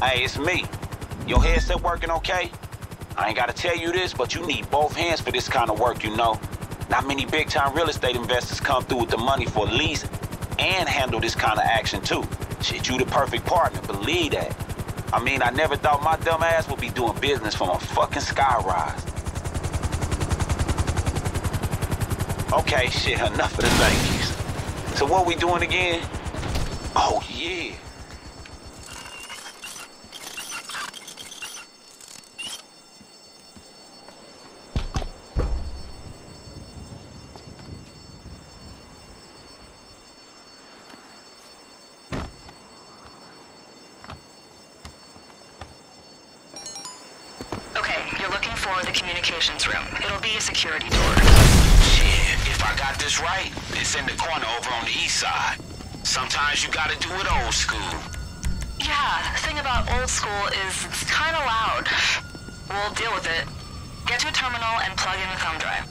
Hey, it's me. Your headset working okay? I ain't gotta tell you this, but you need both hands for this kind of work, you know. Not many big-time real estate investors come through with the money for lease and handle this kind of action, too. Shit, you the perfect partner, believe that. I mean, I never thought my dumb ass would be doing business from a fucking skyrise. Okay, shit, enough of the thank yous. So what we doing again? Oh, yeah. For the communications room. It'll be a security door. Shit, if I got this right, it's in the corner over on the east side. Sometimes you gotta do it old school. Yeah, the thing about old school is it's kinda loud. We'll deal with it. Get to a terminal and plug in the thumb drive.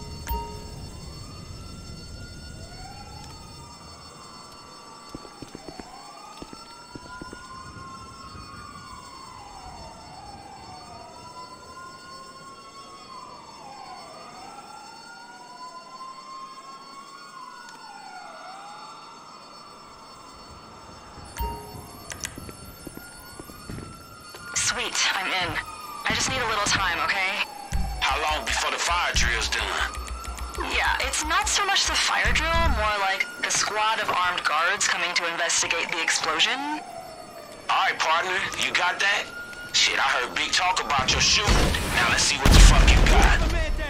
Sweet, I'm in. I just need a little time, okay? How long before the fire drill's done? Yeah, it's not so much the fire drill, more like a squad of armed guards coming to investigate the explosion. Alright, partner, you got that? Shit, I heard big talk about your shooting. Now let's see what the fuck you got.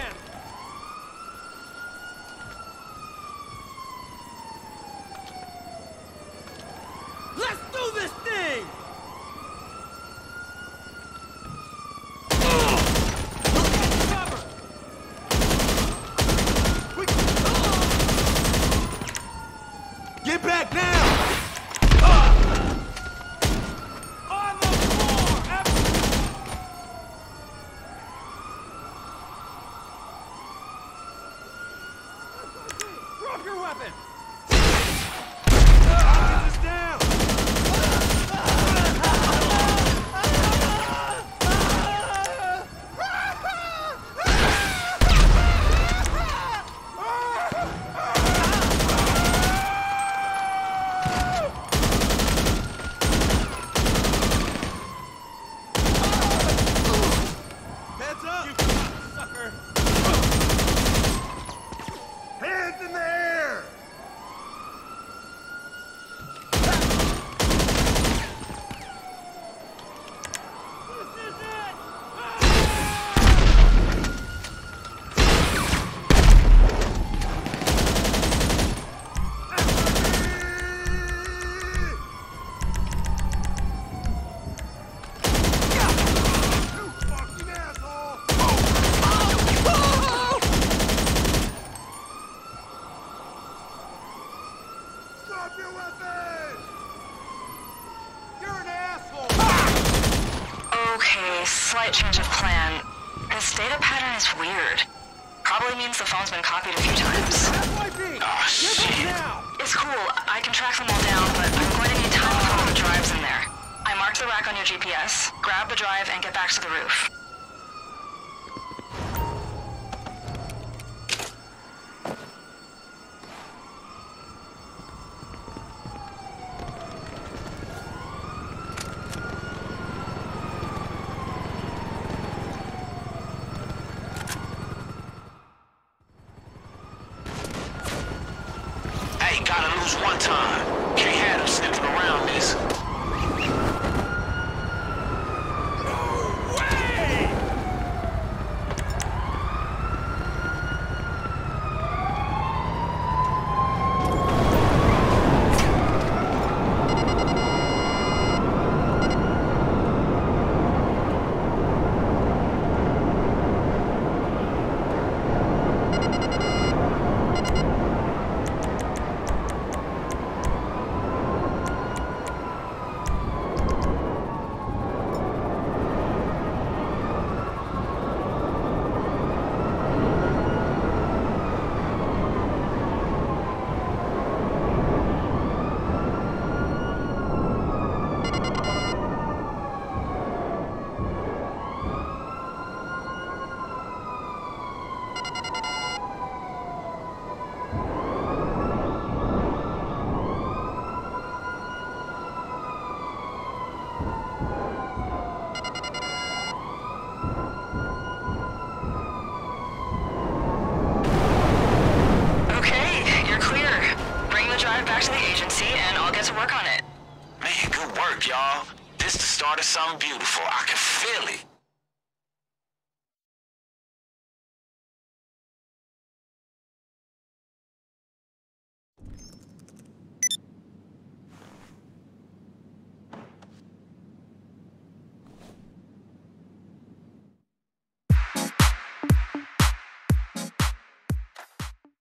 Let's do this thing! Get back now! On the floor! Drop your weapon! Get this down! Heads up! You sucker! Hands in the air! This is it! You fucking asshole! Drop your weapon! You're an asshole! Okay, slight change of plan. This data pattern is weird. Probably means the phone's been copied a few times. FYP! Ah, Get shit. up now! It's cool, I can track them all down, but I'm going to need time to put all the drives in there. I marked the rack on your GPS. Grab the drive and get back to the roof. Hey, gotta lose one time. Can't have them sniffing around this. No way! work on it. Man, good work, y'all. This the start of something beautiful. I can feel it.